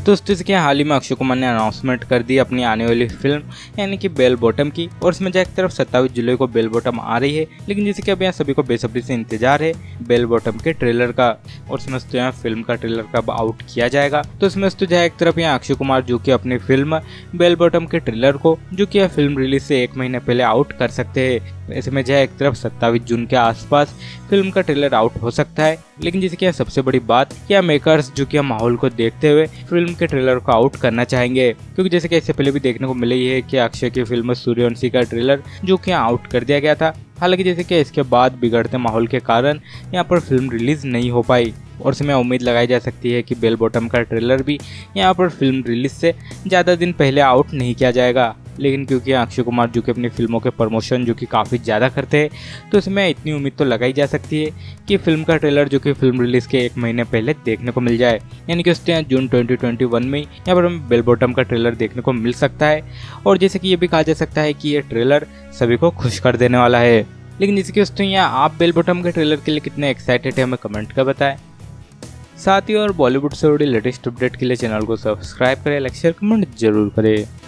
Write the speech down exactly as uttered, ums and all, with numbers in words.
तो जैसे कि हाल ही में अक्षय कुमार ने अनाउंसमेंट कर दी अपनी आने वाली फिल्म यानी कि बेल बॉटम की, और इसमें जो एक तरफ सत्ताईस जुलाई को बेल बॉटम आ रही है, लेकिन जैसे कि अब यहाँ सभी को बेसब्री से इंतजार है बेल बॉटम के ट्रेलर का, और इसमें तो यहाँ फिल्म का ट्रेलर कब आउट किया जाएगा। तो इसमें तो जो एक तरफ यहाँ अक्षय कुमार जो कि अपनी फिल्म बेल बॉटम के ट्रेलर को जो कि फिल्म रिलीज से एक महीने पहले आउट कर सकते हैं। ऐसे में जो एक तरफ सत्ताईस जून के आसपास फिल्म का ट्रेलर आउट हो सकता है, लेकिन जैसे कि सबसे बड़ी बात क्या मेकर्स जो कि माहौल को देखते हुए फिल्म के ट्रेलर को आउट करना चाहेंगे, क्योंकि जैसे कि इससे पहले भी देखने को मिला ही है कि अक्षय की फिल्म सूर्यवंशी का ट्रेलर जो कि आउट कर दिया गया था। हालांकि जैसे कि इसके बाद बिगड़ते माहौल के कारण यहाँ पर फिल्म रिलीज नहीं हो पाई, और इसमें उम्मीद लगाई जा सकती है कि बेल बॉटम का ट्रेलर भी यहाँ पर फिल्म रिलीज से ज़्यादा दिन पहले आउट नहीं किया जाएगा। लेकिन क्योंकि अक्षय कुमार जो कि अपनी फिल्मों के प्रमोशन जो कि काफ़ी ज़्यादा करते हैं, तो इसमें इतनी उम्मीद तो लगाई जा सकती है कि फिल्म का ट्रेलर जो कि फिल्म रिलीज़ के एक महीने पहले देखने को मिल जाए, यानी कि उसके जून दो हज़ार इक्कीस में यहाँ पर हमें बेल बॉटम का ट्रेलर देखने को मिल सकता है। और जैसे कि ये भी कहा जा सकता है कि ये ट्रेलर सभी को खुश कर देने वाला है। लेकिन जैसे कि दोस्तों यहाँ आप बेल बॉटम के ट्रेलर के लिए कितने एक्साइटेड है हमें कमेंट कर बताएं। साथ ही और बॉलीवुड से जुड़ी लेटेस्ट अपडेट के लिए चैनल को सब्सक्राइब करें, लाइक शेयर कमेंट जरूर करें।